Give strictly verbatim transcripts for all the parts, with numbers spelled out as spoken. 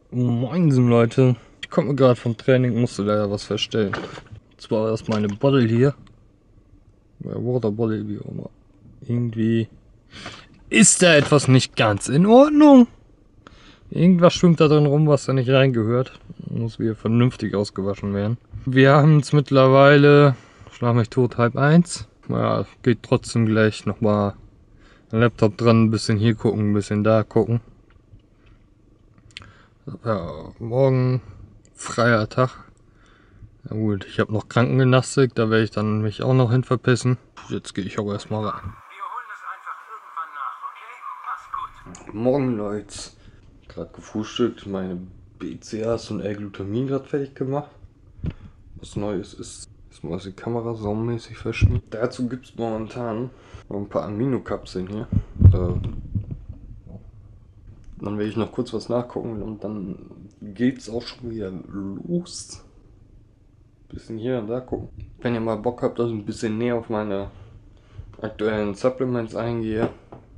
Moinsen Leute, ich komme gerade vom Training, musste leider was feststellen. Und zwar ist meine Bottle hier, Water Bottle, wie auch immer. Irgendwie ist da etwas nicht ganz in Ordnung. Irgendwas schwimmt da drin rum, was da nicht reingehört. Muss wieder vernünftig ausgewaschen werden. Wir haben es mittlerweile, schlag mich tot, halb eins. Ja, geht trotzdem gleich nochmal Laptop dran, ein bisschen hier gucken, ein bisschen da gucken. Ja, morgen freier Tag. Na gut, ich habe noch Krankengymnastik, da werde ich dann mich auch noch hin verpissen. Jetzt gehe ich auch erstmal rein. Wir holen es einfach irgendwann nach, okay? Mach's gut. Morgen Leute, gerade gefrühstückt, meine B C As und L-Glutamin gerade fertig gemacht. Was Neues ist, erstmal ist die Kamera saumäßig verschmiert. Dazu gibt es momentan noch ein paar Aminokapseln hier. Äh, Dann will ich noch kurz was nachgucken und dann geht's auch schon wieder los. Bisschen hier und da gucken. Wenn ihr mal Bock habt, dass ich ein bisschen näher auf meine aktuellen Supplements eingehe,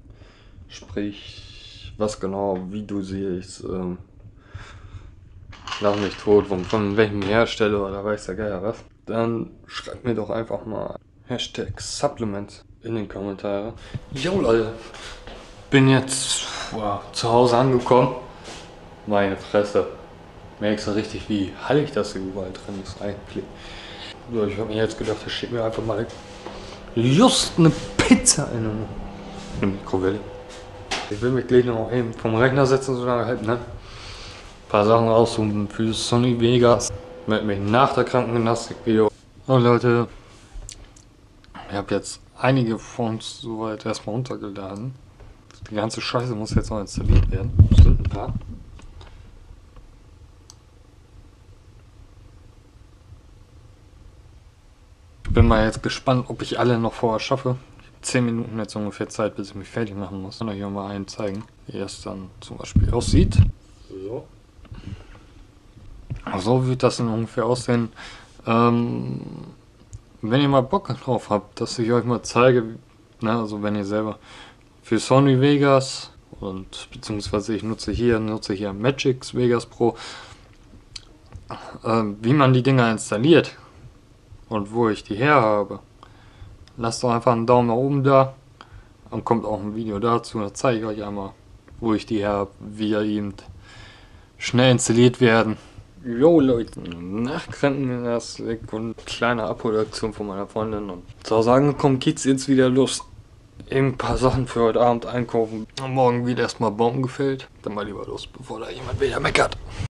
sprich, was genau, wie dosiere ich es, ähm, nach mich tot, von, von welchem Hersteller oder weiß der Geier was, dann schreibt mir doch einfach mal Hashtag Supplement in den Kommentaren. Jo Leute, bin jetzt wow, zu Hause angekommen. Meine Fresse. Merkst du richtig, wie hallig das hier überall drin ist eigentlich. So, ich habe mir jetzt gedacht, ich schicke mir einfach mal just eine Pizza in eine Mikrowelle. Ich will mich gleich noch eben vom Rechner setzen, so lange halt, ne? Ein paar Sachen raussuchen für Sony Vegas. Meld mich nach der Krankengymnastik-Video. Oh Leute, ich habe jetzt einige Fonts soweit erstmal runtergeladen. Die ganze Scheiße muss jetzt noch installiert werden. Bestimmt ein paar. Ich bin mal jetzt gespannt, ob ich alle noch vorher schaffe. Ich habe zehn Minuten jetzt ungefähr Zeit, bis ich mich fertig machen muss. Ich kann euch hier mal einen zeigen, wie das dann zum Beispiel aussieht. So. So wird das dann ungefähr aussehen. Ähm, wenn ihr mal Bock drauf habt, dass ich euch mal zeige, ne, also wenn ihr selber für Sony Vegas und beziehungsweise ich nutze hier, nutze hier Magix Vegas Pro, äh, wie man die Dinger installiert und wo ich die her habe. Lasst doch einfach einen Daumen nach oben da und kommt auch ein Video dazu, da zeige ich euch einmal, wo ich die her habe, wie er eben schnell installiert werden. Jo Leute, nach Krankengymnastik und kleine Abholaktion von meiner Freundin und zu Hause angekommen, geht's jetzt wieder los. Eben ein paar Sachen für heute Abend einkaufen. Und morgen wieder erstmal Baum gefällt. Dann mal lieber los, bevor da jemand wieder meckert.